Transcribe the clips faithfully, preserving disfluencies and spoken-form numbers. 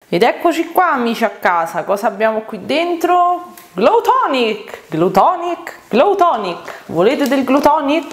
Ed eccoci qua amici a casa, cosa abbiamo qui dentro? Glow Tonic! Glow Tonic! Glow Tonic! Volete del Glow Tonic?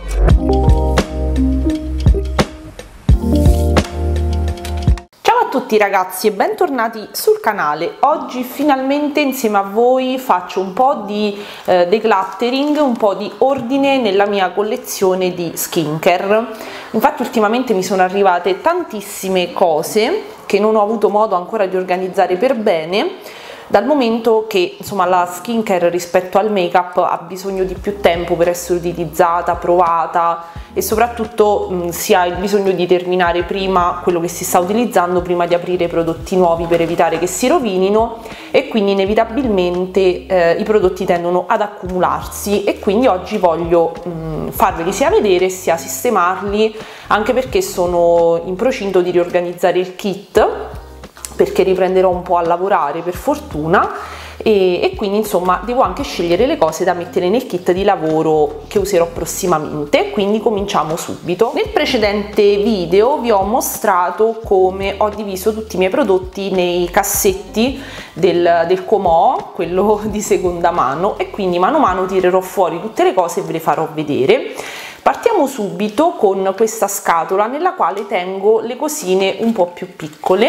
Ciao a tutti ragazzi e bentornati sul canale. Oggi finalmente insieme a voi faccio un po' di eh, decluttering, un po' di ordine nella mia collezione di skincare. Infatti ultimamente mi sono arrivate tantissime cose che non ho avuto modo ancora di organizzare per bene, dal momento che insomma la skincare rispetto al make up ha bisogno di più tempo per essere utilizzata, provata e soprattutto mh, si ha il bisogno di terminare prima quello che si sta utilizzando prima di aprire prodotti nuovi per evitare che si rovinino, e quindi inevitabilmente eh, i prodotti tendono ad accumularsi, e quindi oggi voglio mh, farveli sia vedere sia sistemarli, anche perché sono in procinto di riorganizzare il kit, perché riprenderò un po' a lavorare per fortuna, e, e quindi insomma devo anche scegliere le cose da mettere nel kit di lavoro che userò prossimamente, quindi cominciamo subito. Nel precedente video vi ho mostrato come ho diviso tutti i miei prodotti nei cassetti del, del Comò, quello di seconda mano, e quindi mano a mano tirerò fuori tutte le cose e ve le farò vedere. Partiamo subito con questa scatola nella quale tengo le cosine un po' più piccole,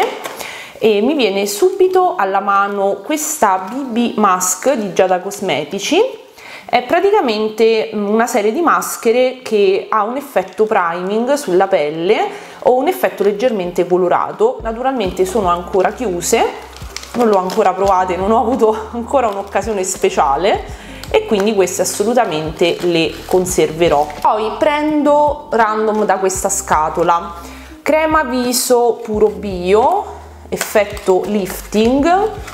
e mi viene subito alla mano questa B B Mask di Giada Cosmetici. È praticamente una serie di maschere che ha un effetto priming sulla pelle o un effetto leggermente colorato. Naturalmente sono ancora chiuse, non l'ho ancora provate, non ho avuto ancora un'occasione speciale, e quindi queste assolutamente le conserverò. Poi prendo random da questa scatola crema viso puro bio effetto lifting.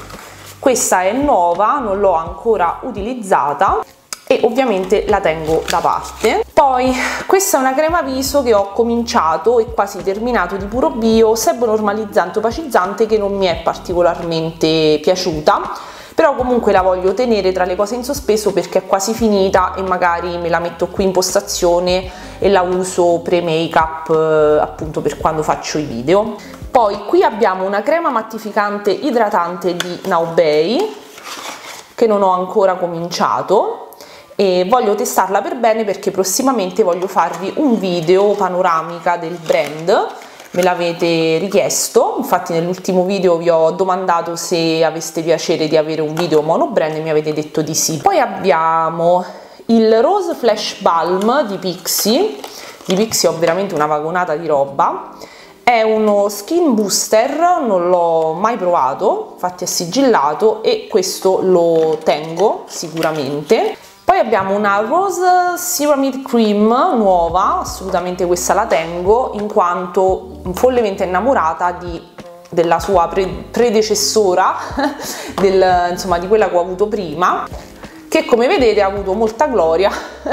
Questa è nuova, non l'ho ancora utilizzata e ovviamente la tengo da parte. Poi questa è una crema viso che ho cominciato e quasi terminato di puro bio, sebo normalizzante opacizzante, che non mi è particolarmente piaciuta, però comunque la voglio tenere tra le cose in sospeso perché è quasi finita e magari me la metto qui in postazione e la uso pre make up eh, appunto per quando faccio i video. Poi qui abbiamo una crema mattificante idratante di Now Bay che non ho ancora cominciato e voglio testarla per bene perché prossimamente voglio farvi un video panoramica del brand. Me l'avete richiesto, infatti nell'ultimo video vi ho domandato se aveste piacere di avere un video mono brand e mi avete detto di sì. Poi abbiamo il Rose Flash Balm di Pixi. Di Pixi ho veramente una vagonata di roba. È uno skin booster, non l'ho mai provato, infatti è sigillato e questo lo tengo sicuramente. Poi abbiamo una Rose Ceramide Cream nuova, assolutamente questa la tengo in quanto follemente innamorata di, della sua pre predecessora, del, insomma di quella che ho avuto prima, che come vedete ha avuto molta gloria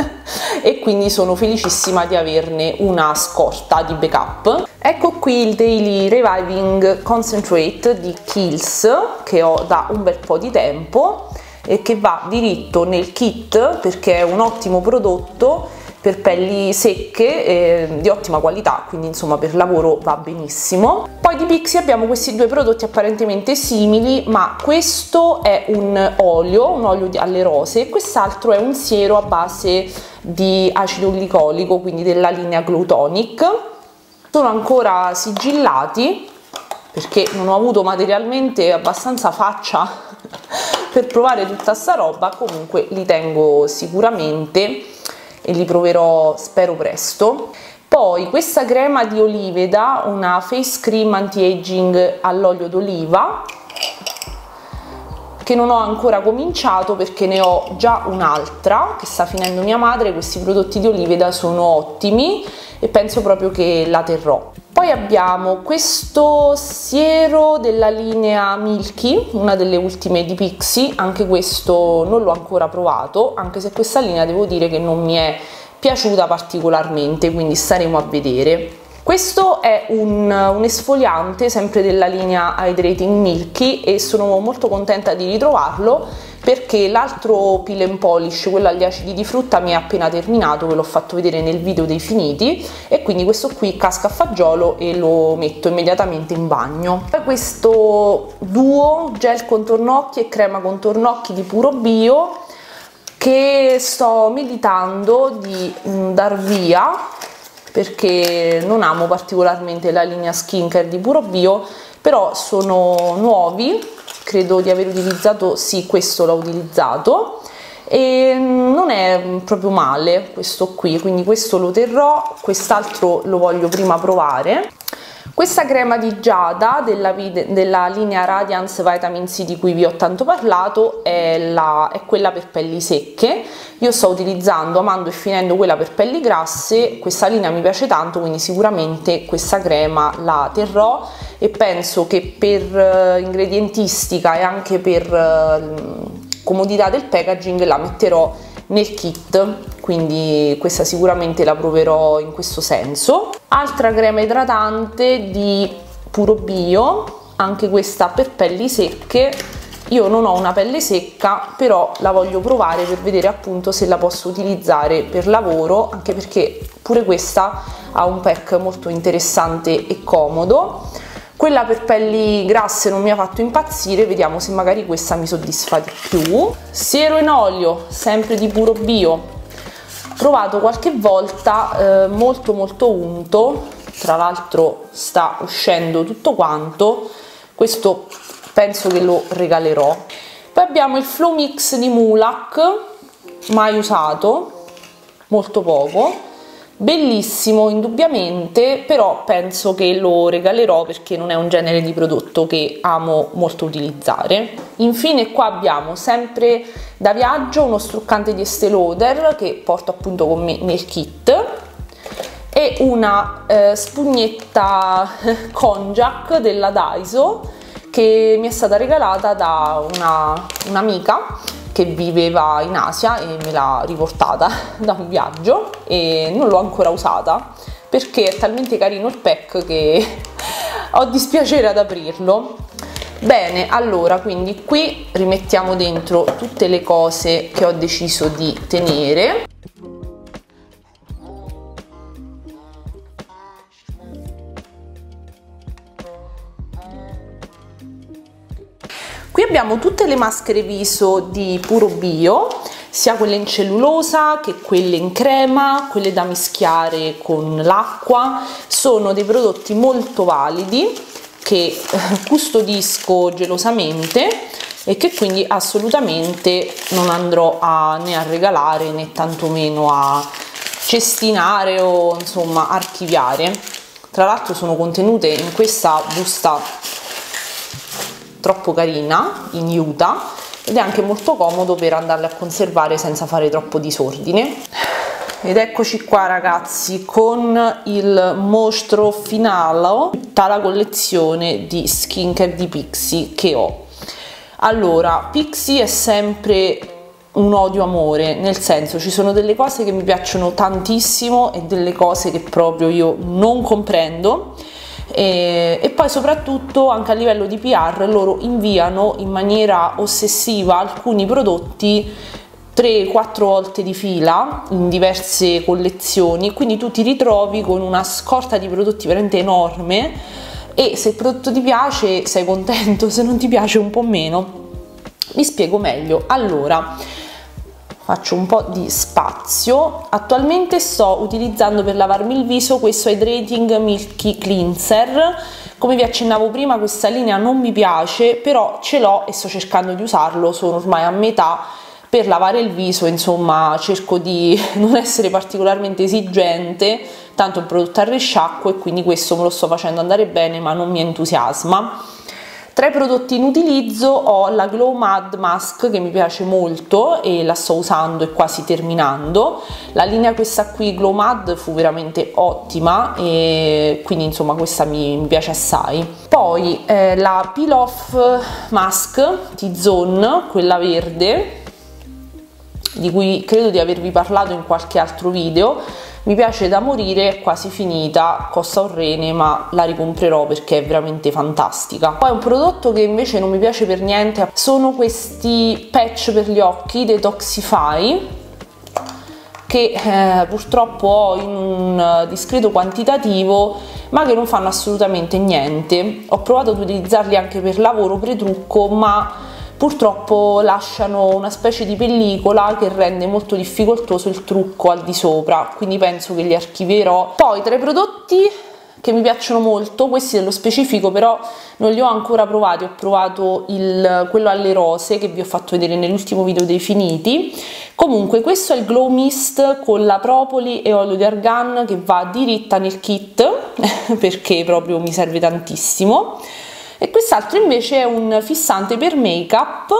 e quindi sono felicissima di averne una scorta di backup. Ecco qui il Daily Reviving Concentrate di Kiehl's che ho da un bel po' di tempo e che va diritto nel kit perché è un ottimo prodotto per pelli secche eh, di ottima qualità, quindi insomma per lavoro va benissimo. Poi di Pixi abbiamo questi due prodotti apparentemente simili, ma questo è un olio, un olio alle rose, e quest'altro è un siero a base di acido glicolico, quindi della linea Glow Tonic. Sono ancora sigillati perché non ho avuto materialmente abbastanza faccia per provare tutta sta roba, comunque li tengo sicuramente e li proverò spero presto. Poi questa crema di Oliveda, una face cream anti-aging all'olio d'oliva, che non ho ancora cominciato perché ne ho già un'altra che sta finendo mia madre. Questi prodotti di Oliveda sono ottimi e penso proprio che la terrò. Poi abbiamo questo siero della linea Milky, una delle ultime di Pixi, anche questo non l'ho ancora provato, anche se questa linea devo dire che non mi è piaciuta particolarmente, quindi staremo a vedere. Questo è un, un esfoliante sempre della linea Hydrating Milky e sono molto contenta di ritrovarlo, perché l'altro peel and polish, quello agli acidi di frutta, mi è appena terminato, ve l'ho fatto vedere nel video dei finiti, e quindi questo qui casca a fagiolo e lo metto immediatamente in bagno. Poi questo duo gel contorno occhi e crema contorno occhi di Puro Bio, che sto meditando di mh, dar via, perché non amo particolarmente la linea skincare di Puro Bio, però sono nuovi, credo di aver utilizzato, sì, questo l'ho utilizzato e non è proprio male questo qui, quindi questo lo terrò, quest'altro lo voglio prima provare. Questa crema di giada della, della linea Radiance Vitamin C di cui vi ho tanto parlato è, la, è quella per pelli secche. Io sto utilizzando, amando e finendo quella per pelli grasse, questa linea mi piace tanto, quindi sicuramente questa crema la terrò, e penso che per uh, ingredientistica e anche per uh, comodità del packaging la metterò nel kit, quindi questa sicuramente la proverò in questo senso. Altra crema idratante di Puro Bio, anche questa per pelli secche. Io non ho una pelle secca, però la voglio provare per vedere appunto se la posso utilizzare per lavoro, anche perché pure questa ha un pack molto interessante e comodo. Quella per pelli grasse non mi ha fatto impazzire, vediamo se magari questa mi soddisfa di più. Siero in olio, sempre di Puro Bio, provato qualche volta, eh, molto molto unto, tra l'altro sta uscendo tutto quanto, questo penso che lo regalerò. Poi abbiamo il Flow Mix di Mulac, mai usato, molto poco. Bellissimo indubbiamente, però penso che lo regalerò perché non è un genere di prodotto che amo molto utilizzare. Infine qua abbiamo sempre da viaggio uno struccante di Estée Lauder che porto appunto con me nel kit, e una eh, spugnetta Konjac della Daiso che mi è stata regalata da una, un'amica che viveva in Asia e me l'ha riportata da un viaggio, e non l'ho ancora usata perché è talmente carino il pack che ho dispiacere ad aprirlo. Bene, allora, quindi qui rimettiamo dentro tutte le cose che ho deciso di tenere. Qui abbiamo tutte le maschere viso di Puro Bio, sia quelle in cellulosa che quelle in crema, quelle da mischiare con l'acqua. Sono dei prodotti molto validi che custodisco gelosamente e che quindi assolutamente non andrò a, né a regalare né tantomeno a cestinare o insomma archiviare. Tra l'altro sono contenute in questa busta troppo carina in Utah, ed è anche molto comodo per andarle a conservare senza fare troppo disordine. Ed eccoci qua ragazzi con il mostro finale, tutta la collezione di skincare di Pixi che ho. Allora, Pixi è sempre un odio amore, nel senso ci sono delle cose che mi piacciono tantissimo e delle cose che proprio io non comprendo. E, e poi soprattutto anche a livello di P R loro inviano in maniera ossessiva alcuni prodotti tre quattro volte di fila in diverse collezioni, quindi tu ti ritrovi con una scorta di prodotti veramente enorme, e se il prodotto ti piace sei contento, se non ti piace un po' meno. Vi spiego meglio. Allora, faccio un po' di spazio. Attualmente sto utilizzando per lavarmi il viso questo Hydrating Milky Cleanser. Come vi accennavo prima, questa linea non mi piace, però ce l'ho e sto cercando di usarlo, sono ormai a metà. Per lavare il viso, insomma, cerco di non essere particolarmente esigente, tanto il prodotto a risciacquo, e quindi questo me lo sto facendo andare bene, ma non mi entusiasma. Tra i prodotti in utilizzo ho la Glow Mud Mask che mi piace molto e la sto usando e quasi terminando. La linea questa qui Glow Mud fu veramente ottima e quindi insomma questa mi, mi piace assai. Poi eh, la Peel Off Mask T-Zone, quella verde, di cui credo di avervi parlato in qualche altro video. mi piace da morire, è quasi finita, costa un rene ma la ricomprerò perché è veramente fantastica. Poi un prodotto che invece non mi piace per niente sono questi patch per gli occhi Detoxify, che eh, purtroppo ho in un discreto quantitativo ma che non fanno assolutamente niente. Ho provato ad utilizzarli anche per lavoro pre-trucco, ma purtroppo lasciano una specie di pellicola che rende molto difficoltoso il trucco al di sopra, quindi penso che li archivierò. Poi tra i prodotti che mi piacciono molto, questi nello specifico però non li ho ancora provati, ho provato il, quello alle rose che vi ho fatto vedere nell'ultimo video dei finiti. Comunque questo è il Glow Mist con la propoli e olio di argan che va diritta nel kit perché proprio mi serve tantissimo. E quest'altro invece è un fissante per make up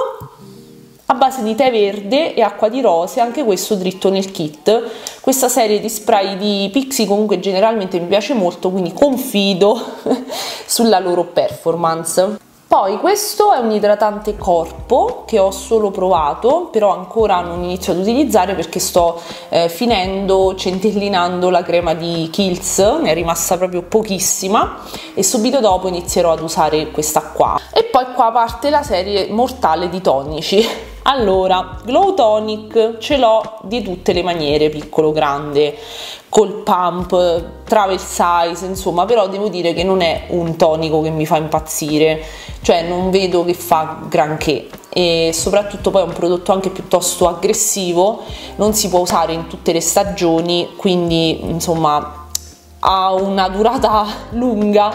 a base di tè verde e acqua di rose, anche questo dritto nel kit. Questa serie di spray di Pixi comunque generalmente mi piace molto, quindi confido sulla loro performance. Poi questo è un idratante corpo che ho solo provato, però ancora non inizio ad utilizzare perché sto eh, finendo, centellinando la crema di Kiehl's, ne è rimasta proprio pochissima e subito dopo inizierò ad usare questa qua. E poi qua parte la serie mortale di tonici. Allora, Glow Tonic ce l'ho di tutte le maniere, piccolo, grande, col pump, travel size, insomma, però devo dire che non è un tonico che mi fa impazzire, cioè non vedo che fa granché e soprattutto poi è un prodotto anche piuttosto aggressivo, non si può usare in tutte le stagioni, quindi insomma ha una durata lunga,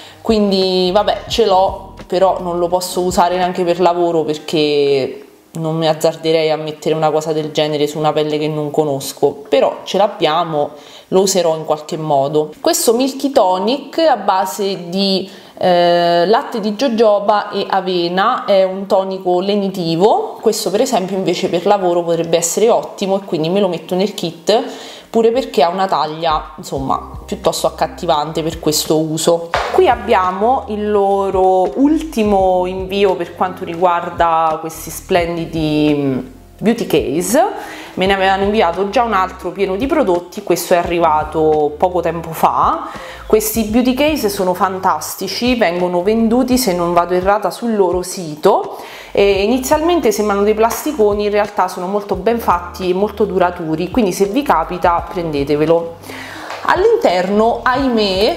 quindi vabbè ce l'ho, però non lo posso usare neanche per lavoro perché non mi azzarderei a mettere una cosa del genere su una pelle che non conosco, però ce l'abbiamo, lo userò in qualche modo. Questo Milky Tonic a base di eh, latte di jojoba e avena è un tonico lenitivo, questo per esempio invece per lavoro potrebbe essere ottimo e quindi me lo metto nel kit, pure perché ha una taglia insomma piuttosto accattivante per questo uso. Qui abbiamo il loro ultimo invio per quanto riguarda questi splendidi beauty case, me ne avevano inviato già un altro pieno di prodotti, questo è arrivato poco tempo fa. Questi beauty case sono fantastici, vengono venduti se non vado errata sul loro sito e inizialmente sembrano dei plasticoni, in realtà sono molto ben fatti e molto duraturi, quindi se vi capita prendetevelo. All'interno, ahimè,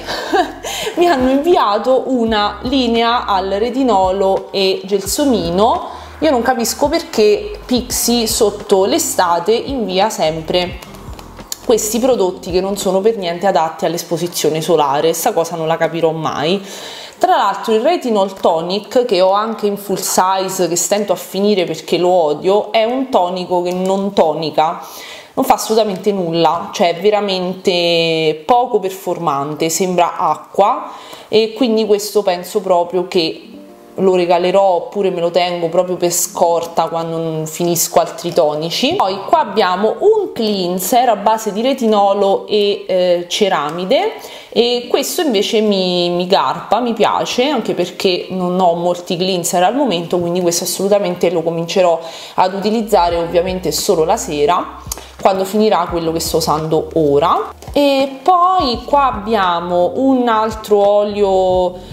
mi hanno inviato una linea al retinolo e gelsomino. Io non capisco perché Pixi sotto l'estate invia sempre questi prodotti che non sono per niente adatti all'esposizione solare, questa cosa non la capirò mai. Tra l'altro il Retinol Tonic, che ho anche in full size, che stento a finire perché lo odio, è un tonico che non tonica, non fa assolutamente nulla, cioè è veramente poco performante, sembra acqua e quindi questo penso proprio che lo regalerò oppure me lo tengo proprio per scorta quando non finisco altri tonici. Poi qua abbiamo un cleanser a base di retinolo e eh, ceramide e questo invece mi, mi garpa, mi piace, anche perché non ho molti cleanser al momento, quindi questo assolutamente lo comincerò ad utilizzare ovviamente solo la sera quando finirà quello che sto usando ora. E poi qua abbiamo un altro olio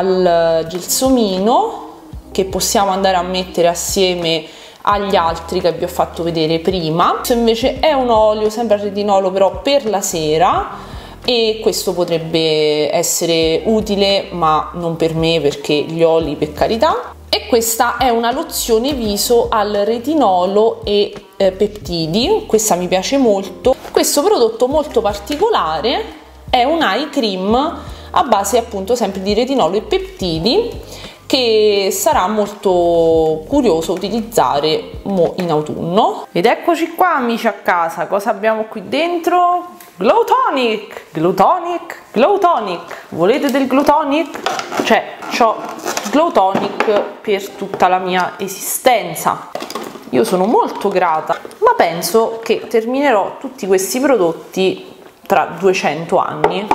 al gelsomino che possiamo andare a mettere assieme agli altri che vi ho fatto vedere prima. Questo invece è un olio sempre al retinolo però per la sera e questo potrebbe essere utile ma non per me perché gli oli per carità. E questa è una lozione viso al retinolo e eh, peptidi, questa mi piace molto. Questo prodotto molto particolare è un eye cream a base appunto sempre di retinolo e peptidi che sarà molto curioso utilizzare mo in autunno. Ed eccoci qua amici a casa, cosa abbiamo qui dentro? Glow Tonic, Glow Tonic, Glow Tonic. Volete del Glow Tonic? Cioè, c'ho Glow Tonic per tutta la mia esistenza. Io sono molto grata, ma penso che terminerò tutti questi prodotti tra duecento anni.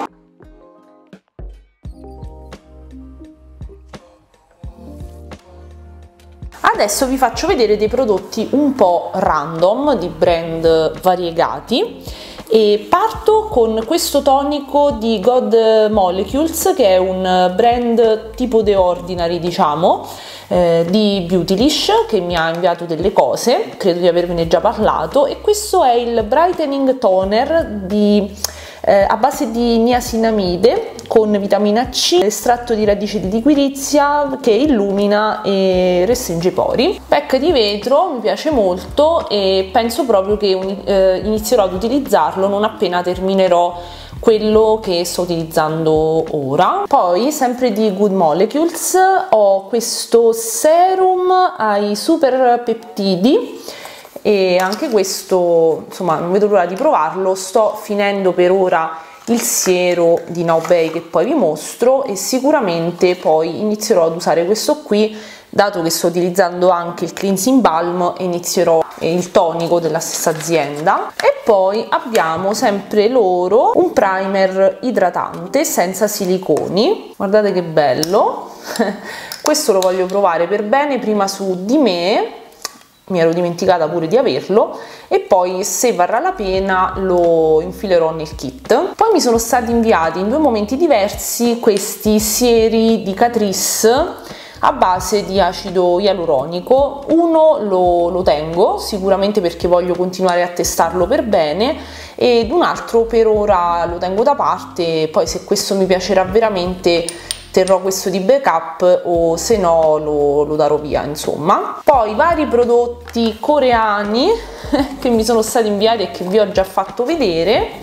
Adesso vi faccio vedere dei prodotti un po' random di brand variegati E parto con questo tonico di God Molecules, che è un brand tipo The Ordinary, diciamo, eh, di Beautylish, che mi ha inviato delle cose, credo di avervene già parlato. E questo è il Brightening Toner di, eh, a base di niacinamide con vitamina C, estratto di radice di liquirizia che illumina e restringe i pori. Pack di vetro, mi piace molto e penso proprio che eh, inizierò ad utilizzarlo non appena terminerò quello che sto utilizzando ora. Poi, sempre di Good Molecules, ho questo serum ai super peptidi e anche questo, insomma, non vedo l'ora di provarlo. Sto finendo per ora il siero di Now Bay che poi vi mostro e sicuramente poi inizierò ad usare questo qui, dato che sto utilizzando anche il cleansing balm e inizierò il tonico della stessa azienda. E poi abbiamo sempre loro un primer idratante senza siliconi, guardate che bello. Questo lo voglio provare per bene prima su di me, mi ero dimenticata pure di averlo, e poi se varrà la pena lo infilerò nel kit. Poi mi sono stati inviati in due momenti diversi questi sieri di Catrice a base di acido ialuronico. Uno lo, lo tengo sicuramente perché voglio continuare a testarlo per bene, ed un altro per ora lo tengo da parte, poi se questo mi piacerà veramente terrò questo di backup, o se no lo, lo darò via, insomma. Poi vari prodotti coreani che mi sono stati inviati e che vi ho già fatto vedere.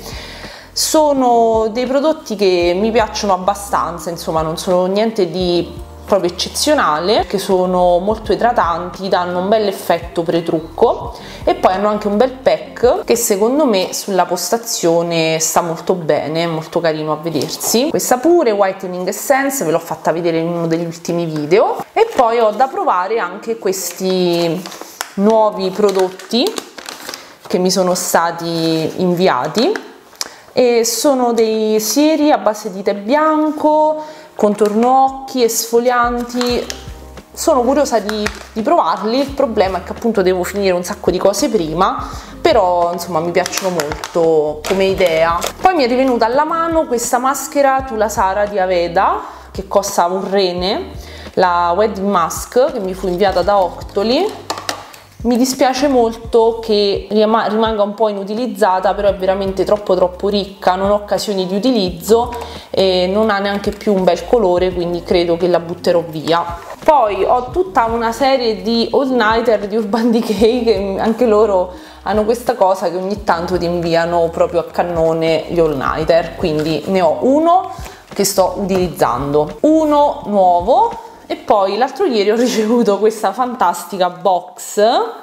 Sono dei prodotti che mi piacciono abbastanza, insomma non sono niente di proprio eccezionale, che sono molto idratanti, danno un bel effetto pre-trucco e poi hanno anche un bel pack che secondo me sulla postazione sta molto bene, molto carino a vedersi. Questa pure, Whitening Essence, ve l'ho fatta vedere in uno degli ultimi video. E poi ho da provare anche questi nuovi prodotti che mi sono stati inviati, e sono dei sieri a base di tè bianco, contorno occhi, esfolianti. Sono curiosa di, di provarli, il problema è che appunto devo finire un sacco di cose prima, però insomma mi piacciono molto come idea. Poi mi è rivenuta alla mano questa maschera Tula Sara di Aveda che costa un rene, la Wedding Mask, che mi fu inviata da Octoly. Mi dispiace molto che rimanga un po' inutilizzata, però è veramente troppo troppo ricca, non ho occasioni di utilizzo e non ha neanche più un bel colore, quindi credo che la butterò via. Poi ho tutta una serie di all nighter di Urban Decay, che anche loro hanno questa cosa che ogni tanto ti inviano proprio a cannone gli all nighter, quindi ne ho uno che sto utilizzando, uno nuovo. E poi l'altro ieri ho ricevuto questa fantastica box,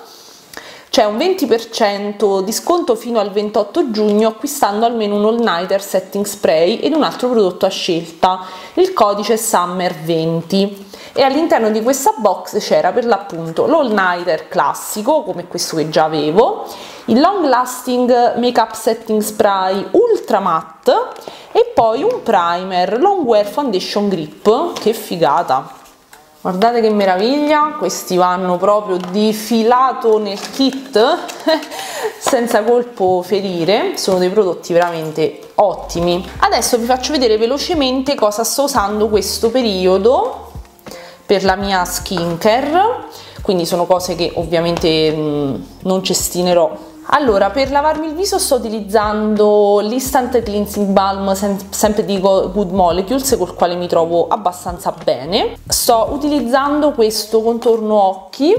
c'è un venti per cento di sconto fino al ventotto giugno acquistando almeno un all nighter setting spray ed un altro prodotto a scelta. Il codice è Summer venti e all'interno di questa box c'era per l'appunto l'all nighter classico, come questo che già avevo, il long lasting makeup setting spray ultra matte e poi un primer long wear foundation grip. Che figata! Guardate che meraviglia, questi vanno proprio di filato nel kit senza colpo ferire, sono dei prodotti veramente ottimi. Adesso vi faccio vedere velocemente cosa sto usando questo periodo per la mia skincare, quindi sono cose che ovviamente mh, non cestinerò. Allora, per lavarmi il viso sto utilizzando l'Instant Cleansing Balm sempre di Good Molecules, col quale mi trovo abbastanza bene. Sto utilizzando questo contorno occhi,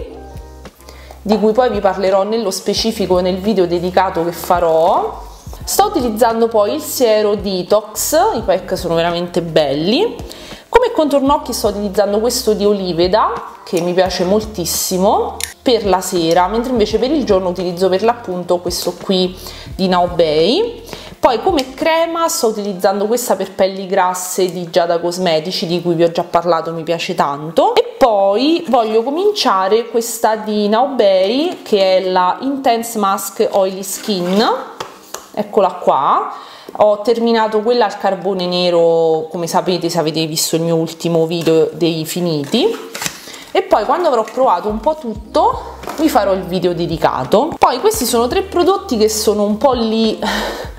di cui poi vi parlerò nello specifico nel video dedicato che farò. Sto utilizzando poi il siero Detox, i pack sono veramente belli. Come contorno occhi sto utilizzando questo di Oliveda, che mi piace moltissimo per la sera, mentre invece per il giorno utilizzo per l'appunto questo qui di Now Bay. Poi come crema sto utilizzando questa per pelli grasse di Giada Cosmetici, di cui vi ho già parlato, mi piace tanto. E poi voglio cominciare questa di Now Bay, che è la Intense Mask Oily Skin, eccola qua. Ho terminato quella al carbone nero, come sapete se avete visto il mio ultimo video dei finiti, e poi quando avrò provato un po' tutto vi farò il video dedicato. Poi questi sono tre prodotti che sono un po' lì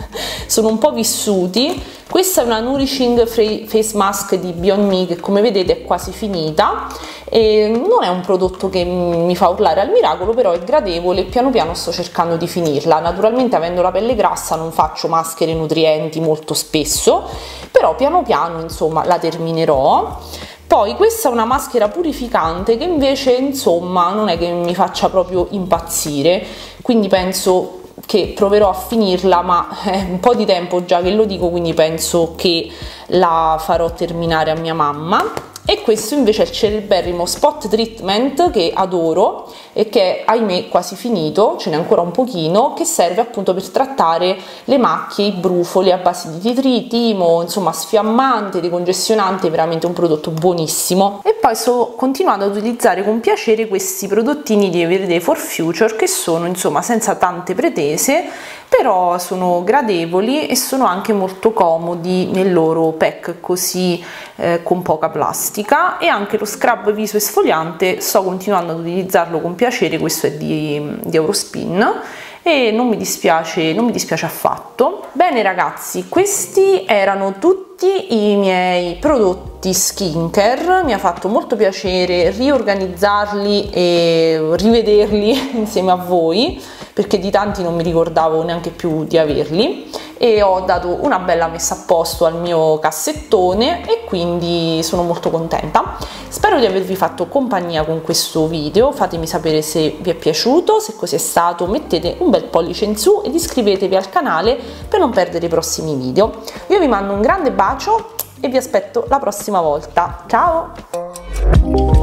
sono un po' vissuti. Questa è una Nourishing Face Mask di Beyond Me che come vedete è quasi finita e non è un prodotto che mi fa urlare al miracolo, però è gradevole e piano piano sto cercando di finirla. Naturalmente avendo la pelle grassa non faccio maschere nutrienti molto spesso, però piano piano insomma la terminerò. Poi questa è una maschera purificante che invece insomma non è che mi faccia proprio impazzire, quindi penso che proverò a finirla, ma è un po' di tempo già che lo dico, quindi penso che la farò terminare a mia mamma. E questo invece è il Celeberrimo Spot Treatment che adoro e che è ahimè quasi finito, ce n'è ancora un pochino, che serve appunto per trattare le macchie, i brufoli a base di tea tree, timo, insomma sfiammante, decongestionante, veramente un prodotto buonissimo. E poi sto continuando ad utilizzare con piacere questi prodottini di Everyday for Future che sono insomma senza tante pretese, però sono gradevoli e sono anche molto comodi nel loro pack così eh, con poca plastica. E anche lo scrub viso esfoliante sto continuando ad utilizzarlo con piacere, questo è di, di Eurospin e non mi dispiace, non mi dispiace affatto. Bene ragazzi, questi erano tutti i miei prodotti skincare, mi ha fatto molto piacere riorganizzarli e rivederli insieme a voi, perché di tanti non mi ricordavo neanche più di averli, e ho dato una bella messa a posto al mio cassettone e quindi sono molto contenta. Spero di avervi fatto compagnia con questo video, fatemi sapere se vi è piaciuto, se così è stato mettete un bel pollice in su ed iscrivetevi al canale per non perdere i prossimi video. Io vi mando un grande bacio e vi aspetto la prossima volta. Ciao!